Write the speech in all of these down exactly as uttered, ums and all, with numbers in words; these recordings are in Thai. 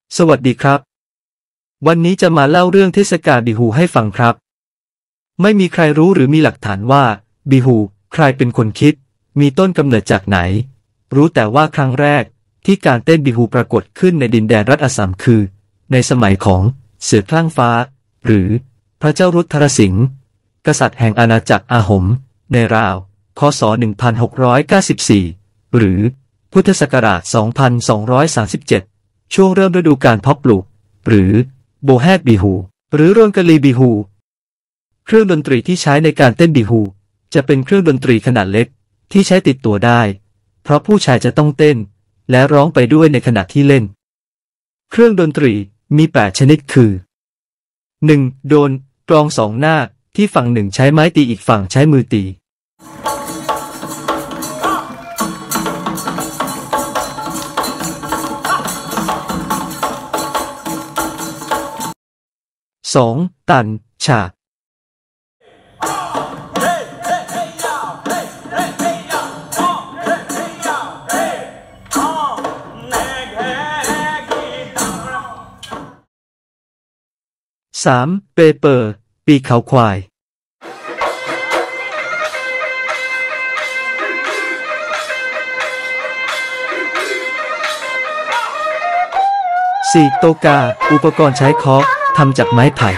สวัสดีครับวันนี้จะมาเล่าเรื่องเทศกาลบิฮูให้ฟังครับไม่มีใครรู้หรือมีหลักฐานว่าบิฮูใครเป็นคนคิดมีต้นกำเนิดจากไหนรู้แต่ว่าครั้งแรกที่การเต้นบิฮูปรากฏขึ้นในดินแดนรัฐอัสสัมคือในสมัยของเสือคลั่งฟ้าหรือพระเจ้ารุทรสิงห์กษัตริย์แห่งอาณาจักรอาหมในราวคศหนึ่งพันหกร้อยเก้าสิบสี่หรือพุทธศักราชสองพันสองร้อยสามสิบเจ็ดช่วงเริ่มฤดูการเพาะปลูกหรือโบแฮกบิฮูหรือโรนกะลีบิฮูเครื่องดนตรีที่ใช้ในการเต้นบิฮูจะเป็นเครื่องดนตรีขนาดเล็กที่ใช้ติดตัวได้เพราะผู้ชายจะต้องเต้นและร้องไปด้วยในขณะที่เล่นเครื่องดนตรีมีแปดชนิดคือ หนึ่ง. โดนกลองสองหน้าที่ฝั่งหนึ่งใช้ไม้ตีอีกฝั่งใช้มือตีสอง. ตันฉาบสาม. เปเปอร์ปีกเขาควายสี่. โตกาอุปกรณ์ใช้เคาะทำจากไม้ไผ่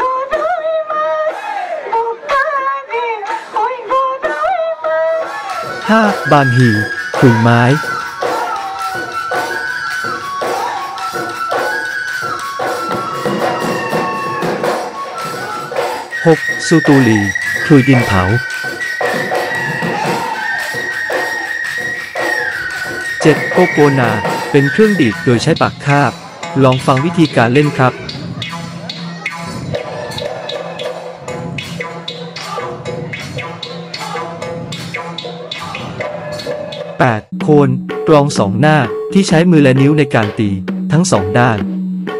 ห้า. บานฮีขลุ่ยไม้หก. ซูตูลีขลุ่ยดินเผาเจ็ด. โกโกนาเป็นเครื่องดีดโดยใช้ปากคาบลองฟังวิธีการเล่นครับแปด. โคนกลองสองหน้าที่ใช้มือและนิ้วในการตีทั้งสองด้าน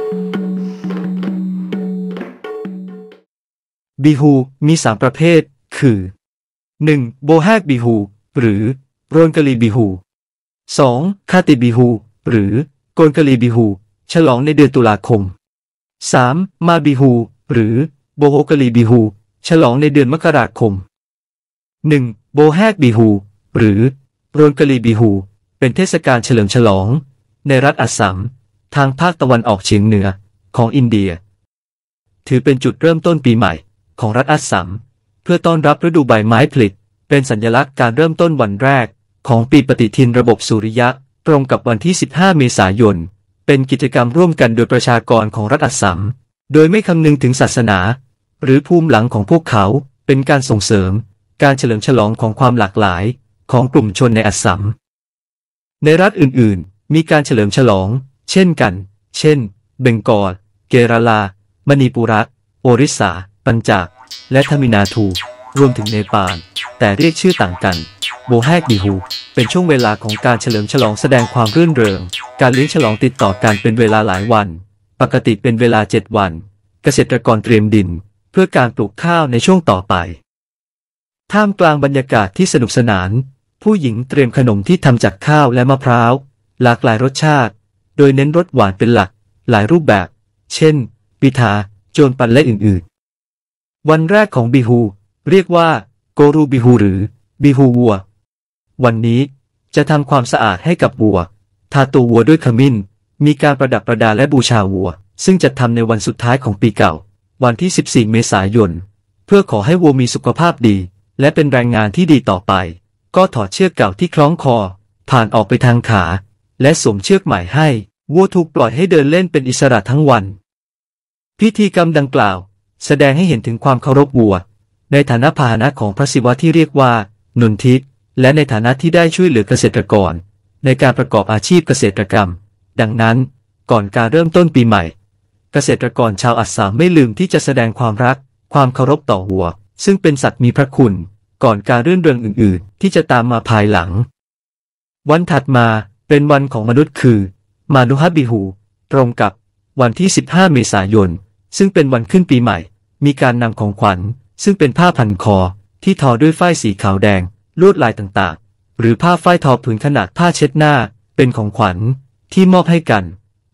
บิฮูมีสามประเภทคือ หนึ่ง. โบแฮกบิฮูหรือโรนกะลีบิฮู สอง. คาติบิฮูหรือโกนกะลีบิฮูฉลองในเดือนตุลาคม สาม. มาบิฮูหรือโบโฮกะลีบิฮูฉลองในเดือนมกราคม หนึ่ง. โบแฮกบิฮูหรือโรนกะลีบิฮูเป็นเทศกาลเฉลิมฉลองในรัฐอัสสัมทางภาคตะวันออกเฉียงเหนือของอินเดียถือเป็นจุดเริ่มต้นปีใหม่ของรัฐอัสสัมเพื่อต้อนรับฤดูใบไม้ผลิเป็นสัญลักษณ์การเริ่มต้นวันแรกของปีปฏิทินระบบสุริยะตรงกับวันที่สิบห้าเมษายนเป็นกิจกรรมร่วมกันโดยประชากรของรัฐอัสสัมโดยไม่คำนึงถึงศาสนาหรือภูมิหลังของพวกเขาเป็นการส่งเสริมการเฉลิมฉลองของความหลากหลายของกลุ่มชนในอัสสัมในรัฐอื่นๆมีการเฉลิมฉลองเช่นกันเช่นเบงกอลเกราลามณีปุระโอริสาปัญจาบและทมินาทูรวมถึงเนปาลแต่เรียกชื่อต่างกันโบแฮกบิฮูเป็นช่วงเวลาของการเฉลิมฉลองแสดงความรื่นเริงการเลี้ยงฉลองติดต่อกันเป็นเวลาหลายวันปกติเป็นเวลาเจ็ดวันเกษตรกรเตรียมดินเพื่อการปลูกข้าวในช่วงต่อไปท่ามกลางบรรยากาศที่สนุกสนานผู้หญิงเตรียมขนมที่ทำจากข้าวและมะพร้าวหลากหลายรสชาติโดยเน้นรสหวานเป็นหลักหลายรูปแบบเช่นปิทาโจนปันและอื่นๆวันแรกของบิฮูเรียกว่าโกรูบิฮูหรือบิฮูวัววันนี้จะทำความสะอาดให้กับวัวทาตัววัวด้วยขมิ้นมีการประดับประดาและบูชาวัวซึ่งจะทำในวันสุดท้ายของปีเก่าวันที่สิบสี่เมษายนเพื่อขอให้วัวมีสุขภาพดีและเป็นแรงงานที่ดีต่อไปก็ถอดเชือกเก่าที่คล้องคอผ่านออกไปทางขาและสวมเชือกใหม่ให้วัวถูกปล่อยให้เดินเล่นเป็นอิสระทั้งวันพิธีกรรมดังกล่าวแสดงให้เห็นถึงความเคารพวัวในฐานะพาหนะของพระศิวะที่เรียกว่านุนทิและในฐานะที่ได้ช่วยเหลือเกษตรกรในการประกอบอาชีพเกษตรกรรมดังนั้นก่อนการเริ่มต้นปีใหม่เกษตรกรชาวอัสสัมไม่ลืมที่จะแสดงความรักความเคารพต่อวัวซึ่งเป็นสัตว์มีพระคุณก่อนการรื่นเริงอื่นๆที่จะตามมาภายหลังวันถัดมาเป็นวันของมนุษย์คือมานุฮะบิฮูตรงกับวันที่สิบห้าเมษายนซึ่งเป็นวันขึ้นปีใหม่มีการนำของขวัญซึ่งเป็นผ้าพันคอที่ทอด้วยฝ้ายสีขาวแดงลวดลายต่างๆหรือผ้าฝ้ายทอผืนขนาดผ้าเช็ดหน้าเป็นของขวัญที่มอบให้กันไป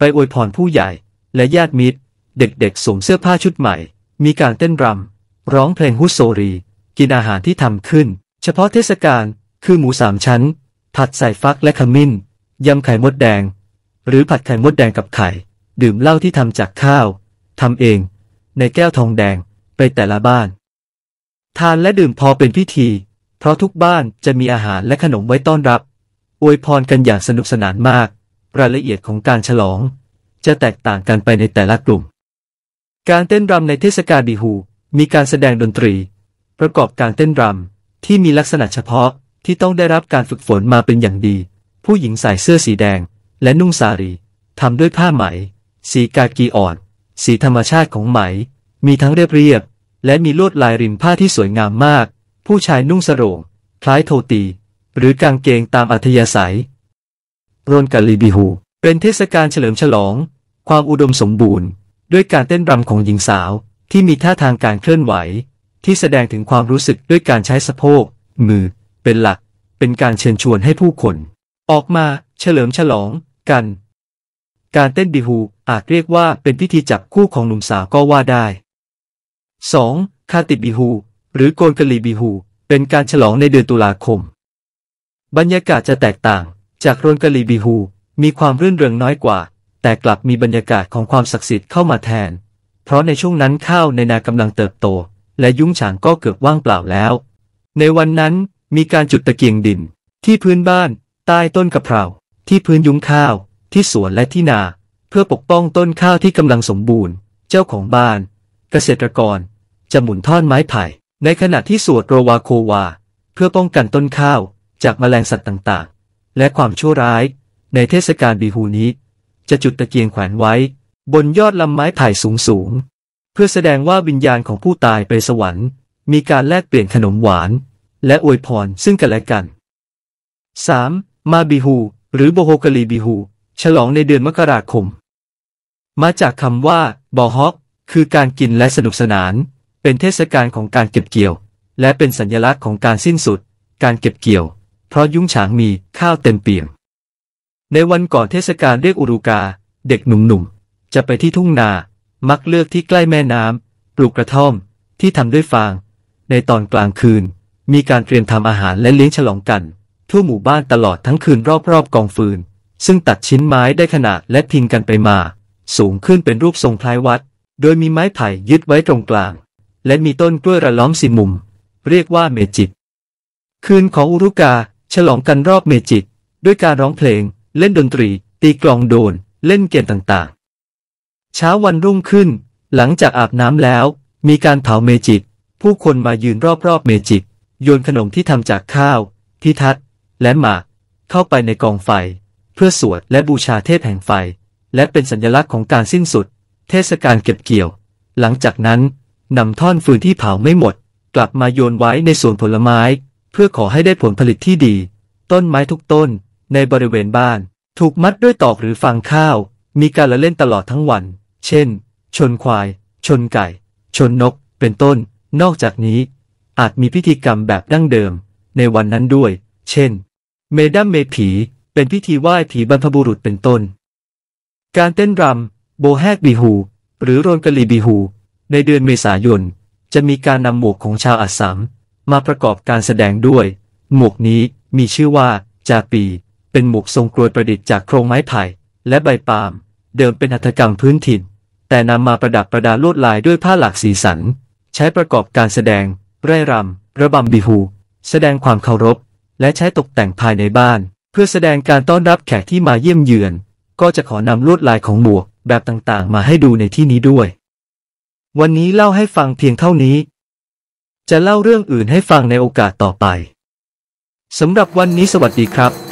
อวยพรผู้ใหญ่และญาติมิตรเด็กๆสวมเสื้อผ้าชุดใหม่มีการเต้นรำร้องเพลงฮุสโซรีกินอาหารที่ทำขึ้นเฉพาะเทศกาลคือหมูสามชั้นผัดใส่ฟักและขมิ้นยำไข่มดแดงหรือผัดไข่มดแดงกับไข่ดื่มเหล้าที่ทำจากข้าวทำเองในแก้วทองแดงไปแต่ละบ้านทานและดื่มพอเป็นพิธีเพราะทุกบ้านจะมีอาหารและขนมไว้ต้อนรับอวยพรกันอย่างสนุกสนานมากรายละเอียดของการฉลองจะแตกต่างกันไปในแต่ละกลุ่มการเต้นรำในเทศกาลบิฮูมีการแสดงดนตรีประกอบการเต้นรำที่มีลักษณะเฉพาะที่ต้องได้รับการฝึกฝนมาเป็นอย่างดีผู้หญิงใส่เสื้อสีแดงและนุ่งสารีทำด้วยผ้าไหมสีกากีอ่อนสีธรรมชาติของไหมมีทั้งเรียบเรียบและมีลวดลายริมผ้าที่สวยงามมากผู้ชายนุ่งสโรงคล้ายโทตีหรือกางเกงตามอัธยาศัยโรนกาลีบิฮูเป็นเทศกาลเฉลิมฉลองความอุดมสมบูรณ์ด้วยการเต้นรำของหญิงสาวที่มีท่าทางการเคลื่อนไหวที่แสดงถึงความรู้สึกด้วยการใช้สะโพกมือเป็นหลักเป็นการเชิญชวนให้ผู้คนออกมาเฉลิมฉลองกันการเต้นบิฮูอาจเรียกว่าเป็นพิธีจับคู่ของหนุ่มสาวก็ว่าได้ สอง. คาติบิฮูหรือโกนกะลีบิฮูเป็นการฉลองในเดือนตุลาคมบรรยากาศจะแตกต่างจากโรนกะลีบิฮูมีความรื่นเริงน้อยกว่าแต่กลับมีบรรยากาศของความศักดิ์สิทธิ์เข้ามาแทนเพราะในช่วงนั้นข้าวในนากำลังเติบโตและยุ้งฉางก็เกือบว่างเปล่าแล้วในวันนั้นมีการจุดตะเกียงดินที่พื้นบ้านใต้ต้นกะเพราที่พื้นยุ้งข้าวที่สวนและที่นาเพื่อปกป้องต้นข้าวที่กำลังสมบูรณ์เจ้าของบ้านเกษตรกรจะหมุนท่อนไม้ไผ่ในขณะที่สวดโรวาโควาเพื่อป้องกันต้นข้าวจากแมลงสัตว์ต่างๆและความชั่วร้ายในเทศกาลบิฮูนี้จะจุดตะเกียงแขวนไว้บนยอดลำไม้ไผ่สูงๆเพื่อแสดงว่าวิญญาณของผู้ตายไปสวรรค์มีการแลกเปลี่ยนขนมหวานและอวยพรซึ่งกันและกัน สาม. มาบิฮูหรือโบโฮกาลีบิฮูฉลองในเดือนมกราคมมาจากคำว่าบอฮอกคือการกินและสนุกสนานเป็นเทศกาลของการเก็บเกี่ยวและเป็นสัญลักษณ์ของการสิ้นสุดการเก็บเกี่ยวเพราะยุ้งฉางมีข้าวเต็มเปี่ยมในวันก่อนเทศกาลเรียกอุรุกาเด็กหนุ่มๆจะไปที่ทุ่งนามักเลือกที่ใกล้แม่น้ำปลูกกระท่อมที่ทำด้วยฟางในตอนกลางคืนมีการเตรียมทำอาหารและเลี้ยงฉลองกันทั่วหมู่บ้านตลอดทั้งคืนรอบๆกองฟืนซึ่งตัดชิ้นไม้ได้ขนาดและพิงกันไปมาสูงขึ้นเป็นรูปทรงคล้ายวัดโดยมีไม้ไผ่ยึดไว้ตรงกลางและมีต้นกล้วยระล้อมสี่มุมเรียกว่าเมจิตคืนของอุรุกาฉลองกันรอบเมจิตด้วยการร้องเพลงเล่นดนตรีตีกลองโดนเล่นเกมต่างๆเช้าวันรุ่งขึ้นหลังจากอาบน้ำแล้วมีการเผาเมจิตผู้คนมายืนรอบๆเมจิตโยนขนมที่ทำจากข้าวพิทัศน์และหมากเข้าไปในกองไฟเพื่อสวดและบูชาเทพแห่งไฟและเป็นสัญลักษณ์ของการสิ้นสุดเทศกาลเก็บเกี่ยวหลังจากนั้นนำท่อนฟืนที่เผาไม่หมดกลับมาโยนไว้ในสวนผลไม้เพื่อขอให้ได้ผลผลิตที่ดีต้นไม้ทุกต้นในบริเวณบ้านถูกมัดด้วยตอกหรือฟางข้าวมีการละเล่นตลอดทั้งวันเช่นชนควายชนไก่ชนนกเป็นต้นนอกจากนี้อาจมีพิธีกรรมแบบดั้งเดิมในวันนั้นด้วยเช่นเมดัมเมผีเป็นพิธีไหว้ผีบรรพบุรุษเป็นต้นการเต้นรำโบแฮกบิฮูหรือโรนกะลีบิฮูในเดือนเมษายนจะมีการนำหมวกของชาวอัสสัมมาประกอบการแสดงด้วยหมวกนี้มีชื่อว่าจาปีเป็นหมวกทรงกลวยประดิษฐ์จากโครงไม้ไผ่และใบปาล์มเดิมเป็นหัตถกรรมพื้นถิ่นแต่นำมาประดับประดาลวดลายด้วยผ้าหลากสีสันใช้ประกอบการแสดงไร่รำระบำบิฮูแสดงความเคารพและใช้ตกแต่งภายในบ้านเพื่อแสดงการต้อนรับแขกที่มาเยี่ยมเยือนก็จะขอนำลวดลายของหมวกแบบต่างๆมาให้ดูในที่นี้ด้วยวันนี้เล่าให้ฟังเพียงเท่านี้จะเล่าเรื่องอื่นให้ฟังในโอกาสต่อไปสำหรับวันนี้สวัสดีครับ